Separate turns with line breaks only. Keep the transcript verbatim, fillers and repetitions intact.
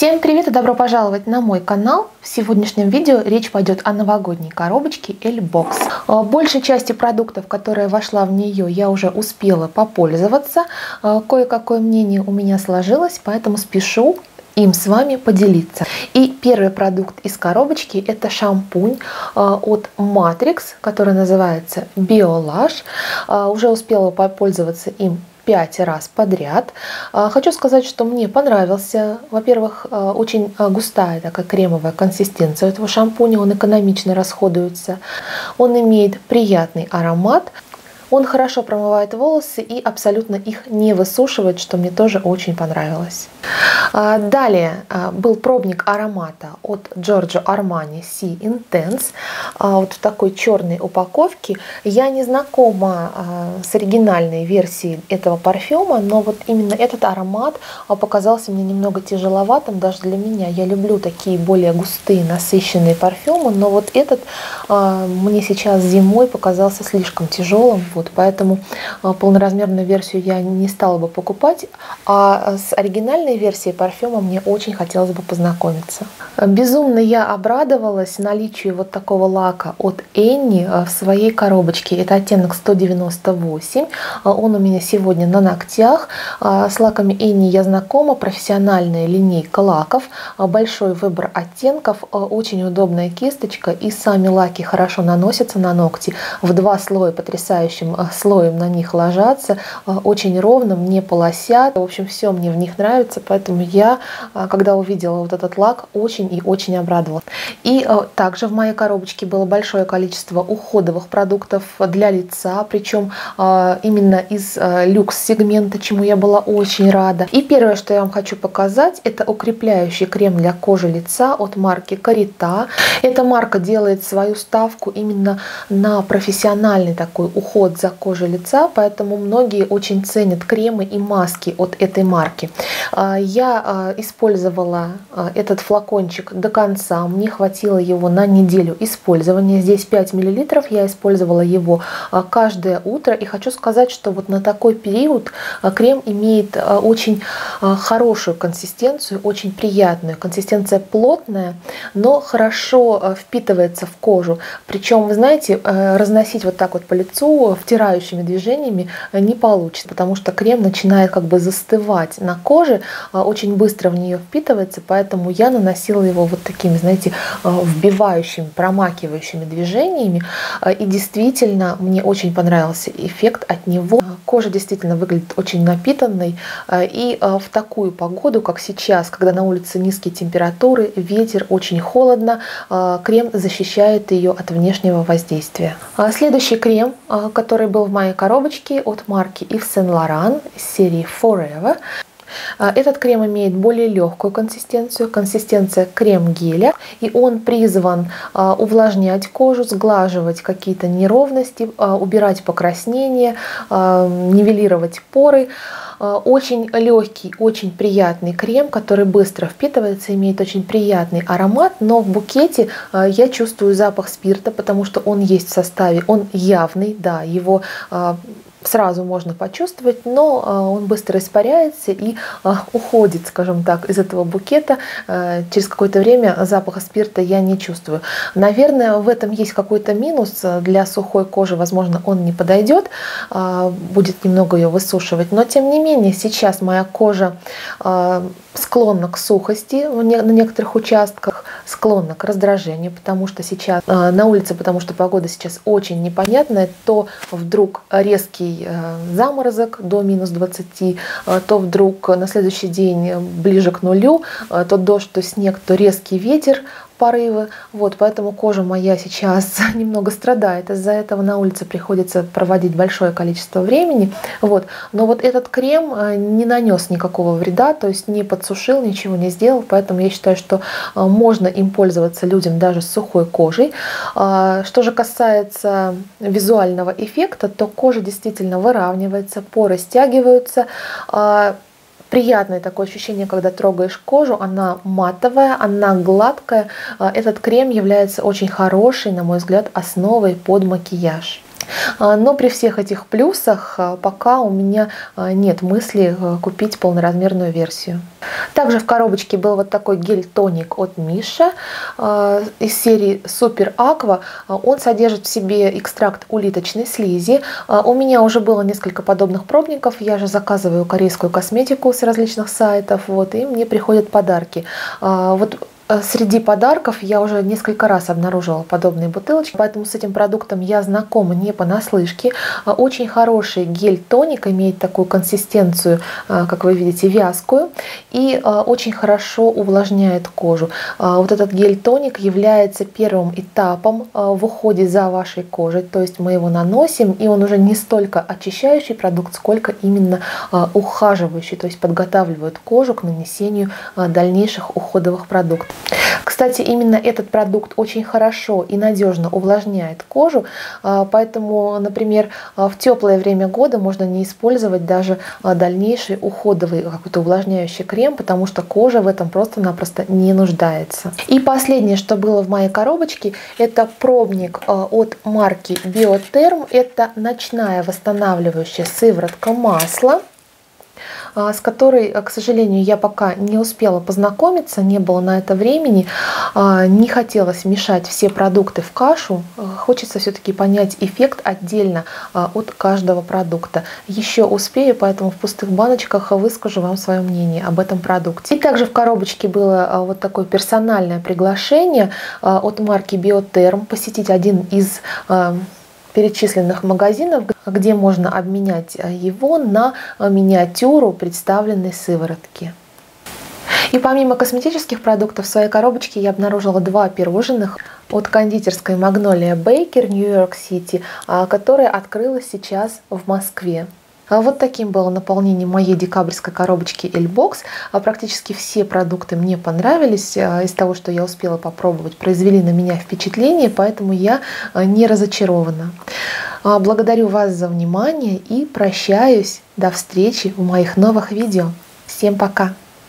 Всем привет и добро пожаловать на мой канал. В сегодняшнем видео речь пойдет о новогодней коробочке L-Box. Большей части продуктов, которая вошла в нее, я уже успела попользоваться. Кое-какое мнение у меня сложилось, поэтому спешу им с вами поделиться. И первый продукт из коробочки — это шампунь от Matrix, который называется Biolage. Уже успела попользоваться им пять раз подряд. Хочу сказать, что мне понравился. Во-первых, очень густая такая кремовая консистенция этого шампуня, он экономично расходуется, он имеет приятный аромат. Он хорошо промывает волосы и абсолютно их не высушивает, что мне тоже очень понравилось. Далее был пробник аромата от Giorgio Armani Sea Intense. Вот в такой черной упаковке. Я не знакома с оригинальной версией этого парфюма, но вот именно этот аромат показался мне немного тяжеловатым даже для меня. Я люблю такие более густые, насыщенные парфюмы, но вот этот мне сейчас зимой показался слишком тяжелым. Вот, поэтому полноразмерную версию я не стала бы покупать, а с оригинальной версией парфюма мне очень хотелось бы познакомиться. Безумно я обрадовалась наличию вот такого лака от Annie в своей коробочке. Это оттенок сто девяносто восемь. Он у меня сегодня на ногтях. С лаками Annie я знакома. Профессиональная линейка лаков, большой выбор оттенков, очень удобная кисточка, и сами лаки хорошо наносятся на ногти. В два слоя потрясающим слоем на них ложатся, очень ровно, не полосят. В общем, все мне в них нравится, поэтому я, когда увидела вот этот лак, очень и очень обрадовалась. И также в моей коробочке было большое количество уходовых продуктов для лица, причем именно из люкс-сегмента, чему я была очень рада. И первое, что я вам хочу показать, это укрепляющий крем для кожи лица от марки Carita. Эта марка делает свою ставку именно на профессиональный такой уход за кожей лица, поэтому многие очень ценят кремы и маски от этой марки. Я использовала этот флакончик до конца, мне хватило его на неделю использования. Здесь пять миллилитров, я использовала его каждое утро, и хочу сказать, что вот на такой период крем имеет очень хорошую консистенцию, очень приятную. Консистенция плотная, но хорошо впитывается в кожу. Причем, вы знаете, разносить вот так вот по лицу втирающими движениями не получится, потому что крем начинает как бы застывать на коже, очень быстро в нее впитывается, поэтому я наносила его вот такими, знаете, вбивающими, промакивающими движениями, и действительно мне очень понравился эффект от него. Кожа действительно выглядит очень напитанной, и в такую погоду, как сейчас, когда на улице низкие температуры, ветер, очень холодно, крем защищает ее от внешнего воздействия. Следующий крем, который был в моей коробочке, от марки Yves Saint Laurent серии Forever. Этот крем имеет более легкую консистенцию, консистенция крем-геля, и он призван увлажнять кожу, сглаживать какие-то неровности, убирать покраснения, нивелировать поры. Очень легкий, очень приятный крем, который быстро впитывается, имеет очень приятный аромат, но в букете я чувствую запах спирта, потому что он есть в составе, он явный, да, его сразу можно почувствовать, но он быстро испаряется и уходит, скажем так, из этого букета. Через какое-то время запаха спирта я не чувствую. Наверное, в этом есть какой-то минус. Для сухой кожи, возможно, он не подойдет, будет немного ее высушивать, но тем не менее сейчас моя кожа склонна к сухости на некоторых участках, склонна к раздражению, потому что сейчас на улице, потому что погода сейчас очень непонятная, то вдруг резкий заморозок до минус двадцати, то вдруг на следующий день ближе к нулю, то дождь, то снег, то резкий ветер, порывы. Вот, поэтому кожа моя сейчас немного страдает. Из-за этого на улице приходится проводить большое количество времени. Вот. Но вот этот крем не нанес никакого вреда, то есть не подсушил, ничего не сделал. Поэтому я считаю, что можно им пользоваться людям даже с сухой кожей. Что же касается визуального эффекта, то кожа действительно выравнивается, поры стягиваются. Приятное такое ощущение, когда трогаешь кожу, она матовая, она гладкая. Этот крем является очень хорошей, на мой взгляд, основой под макияж. Но при всех этих плюсах пока у меня нет мысли купить полноразмерную версию. Также в коробочке был вот такой гель-тоник от Миша из серии Супер Аква. Он содержит в себе экстракт улиточной слизи. У меня уже было несколько подобных пробников. Я же заказываю корейскую косметику с различных сайтов, вот, и мне приходят подарки. Вот среди подарков я уже несколько раз обнаружила подобные бутылочки, поэтому с этим продуктом я знакома не понаслышке. Очень хороший гель-тоник, имеет такую консистенцию, как вы видите, вязкую, и очень хорошо увлажняет кожу. Вот этот гель-тоник является первым этапом в уходе за вашей кожей, то есть мы его наносим, и он уже не столько очищающий продукт, сколько именно ухаживающий, то есть подготавливает кожу к нанесению дальнейших уходовых продуктов. Кстати, именно этот продукт очень хорошо и надежно увлажняет кожу, поэтому, например, в теплое время года можно не использовать даже дальнейший уходовый какой-то увлажняющий крем, потому что кожа в этом просто-напросто не нуждается. И последнее, что было в моей коробочке, это пробник от марки Биотерм. Это ночная восстанавливающая сыворотка масла, с которой, к сожалению, я пока не успела познакомиться, не было на это времени, не хотелось мешать все продукты в кашу, хочется все-таки понять эффект отдельно от каждого продукта. Еще успею, поэтому в пустых баночках выскажу вам свое мнение об этом продукте. И также в коробочке было вот такое персональное приглашение от марки Биотерм посетить один из перечисленных магазинов, где можно обменять его на миниатюру представленной сыворотки. И помимо косметических продуктов в своей коробочке я обнаружила два пирожных от кондитерской Magnolia Baker Нью-Йорк Сити, которая открылась сейчас в Москве. Вот таким было наполнение моей декабрьской коробочки Эльбокс. Практически все продукты мне понравились. Из того, что я успела попробовать, произвели на меня впечатление, поэтому я не разочарована. Благодарю вас за внимание и прощаюсь. До встречи в моих новых видео. Всем пока!